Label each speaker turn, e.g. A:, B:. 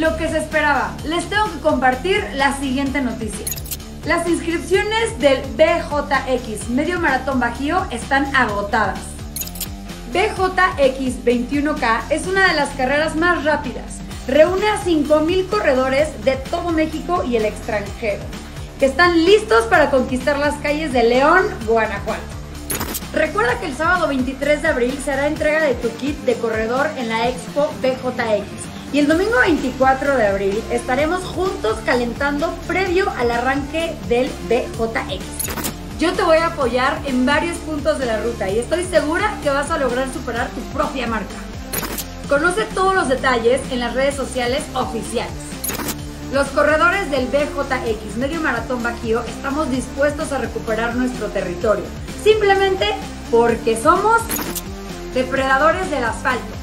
A: Lo que se esperaba, les tengo que compartir la siguiente noticia. Las inscripciones del BJX Medio Maratón Bajío están agotadas. BJX 21K es una de las carreras más rápidas. Reúne a 5,000 corredores de todo México y el extranjero, que están listos para conquistar las calles de León, Guanajuato. Recuerda que el sábado 23 de abril se hará entrega de tu kit de corredor en la Expo BJX. Y el domingo 24 de abril estaremos juntos calentando previo al arranque del BJX. Yo te voy a apoyar en varios puntos de la ruta y estoy segura que vas a lograr superar tu propia marca. Conoce todos los detalles en las redes sociales oficiales. Los corredores del BJX Medio Maratón Bajío estamos dispuestos a recuperar nuestro territorio, simplemente porque somos depredadores del asfalto.